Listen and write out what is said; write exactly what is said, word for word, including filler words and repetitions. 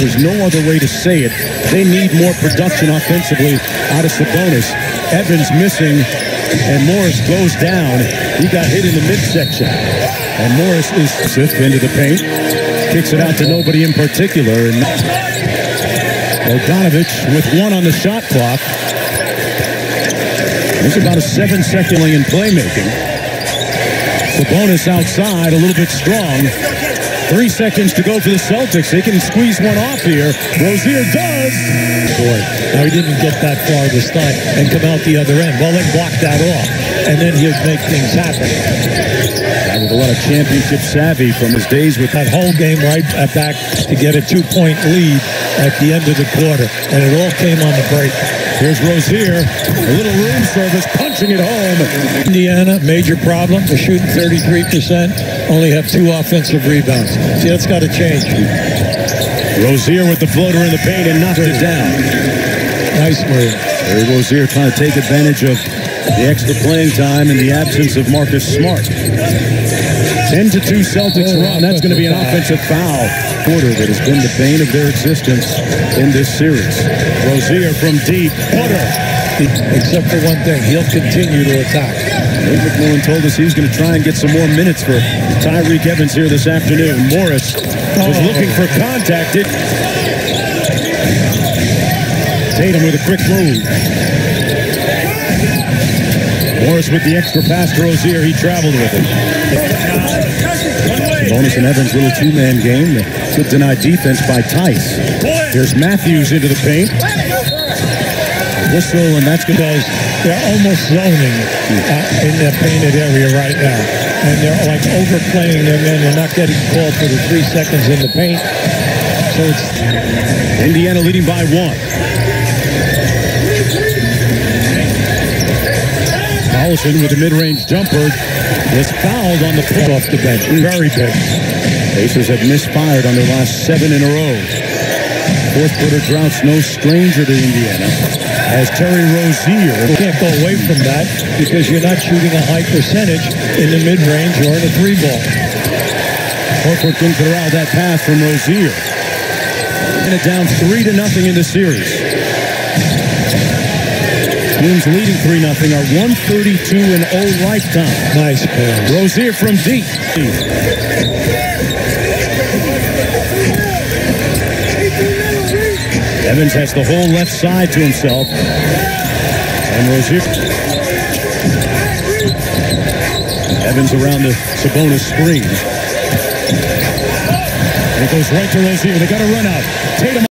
There's no other way to say it. They need more production offensively out of Sabonis. Evans missing, and Morris goes down. He got hit in the midsection. And Morris is into the paint. Kicks it out to nobody in particular. And Bogdanovich with one on the shot clock. There's about a seven-second in playmaking. Sabonis outside, a little bit strong. Three seconds to go for the Celtics. They can squeeze one off here. Rozier does. Boy, now he didn't get that far this time and come out the other end. Well, then block that off, and then he'll make things happen. With a lot of championship savvy from his days with that whole game right back to get a two-point lead at the end of the quarter, and it all came on the break. Here's Rozier, a little room service, punching it home. Indiana, major problem. They're shooting thirty-three percent, only have two offensive rebounds. See, that's got to change. Rozier with the floater in the paint and knocked it down. Nice move. Terry Rozier trying to take advantage of the extra playing time in the absence of Marcus Smart. ten to two Celtics oh, run. That's going to be an offensive foul. Quarter that has been the bane of their existence in this series. Rozier from deep. Porter. Except for one thing, he'll continue to attack. Nate McMillan told us he's going to try and get some more minutes for Tyreke Evans here this afternoon. Morris was oh. looking for contact. It. Tatum with a quick move. Morris with the extra pass to Rozier. He traveled with it. Sabonis and Evans, little two-man game. Good denied defense by Tice. Here's Matthews into the paint. Whistle, and that's because they're almost zoning uh, in their painted area right now. And they're like overplaying their men. They're not getting called for the three seconds in the paint. So it's Indiana leading by one. Collison with a mid-range jumper was fouled on the pull off the bench. Very big. Pacers have misfired on their last seven in a row. Fourth quarter drought's no stranger to Indiana. As Terry Rozier can't go away from that because you're not shooting a high percentage in the mid-range or in a three ball. Horford couldn't corral that pass from Rozier. And it down three to nothing in the series. Teams leading three nothing are one thirty-two and oh lifetime. Nice pass. Rozier from deep. Evans has the whole left side to himself. And Rozier. Evans around the Sabonis screen. And it goes right to Rozier. They got to run out. Tatum.